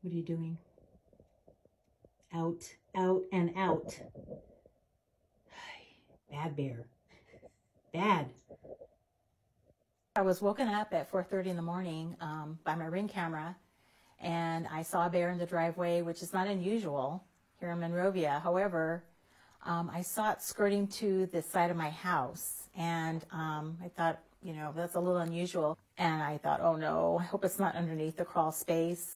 What are you doing? Out, out, and out. Bad bear. Bad. I was woken up at 4:30 in the morning by my Ring camera, and I saw a bear in the driveway, which is not unusual here in Monrovia. However, I saw it skirting to the side of my house, and I thought, you know, that's a little unusual. And I thought, oh no, I hope it's not underneath the crawl space.